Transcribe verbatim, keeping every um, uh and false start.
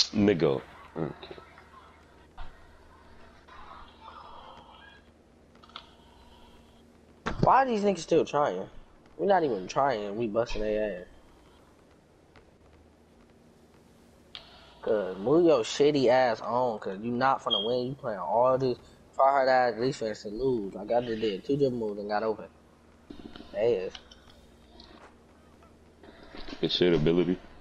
Nigga. Okay. Why are these niggas still trying? We're not even trying. We busting their ass. Cause move your shitty ass on. Cause you not finna win. You playing all this try hard ass defense and lose. Like I just did two dribble moves and got open. Ass. Good shit ability.